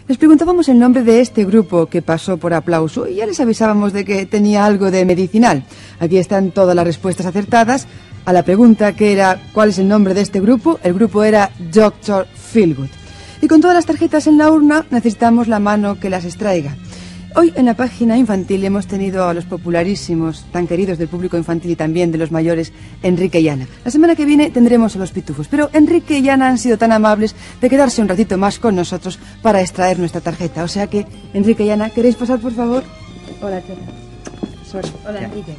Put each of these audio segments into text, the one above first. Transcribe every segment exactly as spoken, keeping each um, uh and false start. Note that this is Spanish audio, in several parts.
Les preguntábamos el nombre de este grupo que pasó por aplauso y ya les avisábamos de que tenía algo de medicinal. Aquí están todas las respuestas acertadas a la pregunta que era ¿cuál es el nombre de este grupo? El grupo era doctor Feelgood. Y con todas las tarjetas en la urna necesitamos la mano que las extraiga. Hoy en la página infantil hemos tenido a los popularísimos, tan queridos del público infantil y también de los mayores, Enrique y Ana. La semana que viene tendremos a los pitufos, pero Enrique y Ana han sido tan amables de quedarse un ratito más con nosotros para extraer nuestra tarjeta. O sea que, Enrique y Ana, ¿queréis pasar, por favor? Hola, Tera. Sorry. Hola, Enrique.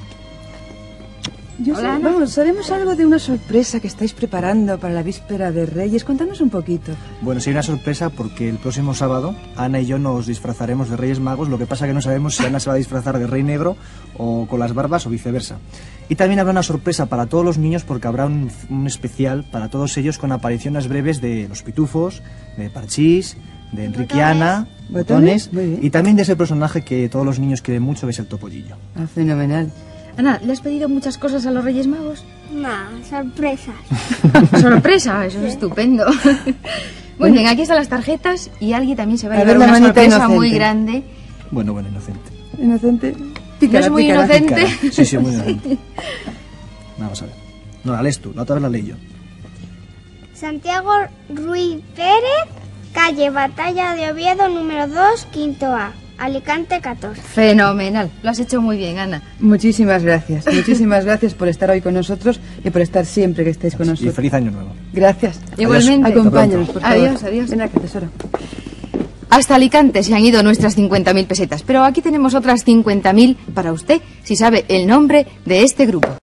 Yo Hola, sé, vamos, ¿sabemos algo de una sorpresa que estáis preparando para la víspera de Reyes? Cuéntanos un poquito. Bueno, sí hay una sorpresa porque el próximo sábado Ana y yo nos disfrazaremos de Reyes Magos. Lo que pasa que no sabemos si Ana se va a disfrazar de Rey Negro o con las barbas o viceversa. Y también habrá una sorpresa para todos los niños porque habrá un, un especial para todos ellos con apariciones breves de los pitufos, de Parchís, de Enrique y Ana, Botones, Muy bien. y también de ese personaje que todos los niños quieren mucho, que es el Topollillo. Ah, fenomenal. Ana, ¿le has pedido muchas cosas a los Reyes Magos? No, sorpresas. ¡Sorpresa! Eso es estupendo. Muy bien, aquí están las tarjetas y alguien también se va a, A llevar ver, la una manita sorpresa inocente. muy grande. Bueno, bueno, inocente. Inocente. ¿No Pícara, es muy pícara. inocente? Cara. Sí, sí, muy inocente. Vamos a ver. No, la lees tú, la otra vez la leí yo. Santiago Ruiz Pérez, calle Batalla de Oviedo, número dos, quinto A, Alicante catorce. Fenomenal. Lo has hecho muy bien, Ana. Muchísimas gracias. Muchísimas gracias por estar hoy con nosotros y por estar siempre que estéis con Y nosotros. feliz año nuevo. Gracias. Igualmente. Acompáñanos, por favor. Adiós, adiós. Ven acá, tesoro. Hasta Alicante se han ido nuestras cincuenta mil pesetas, pero aquí tenemos otras cincuenta mil para usted, si sabe el nombre de este grupo.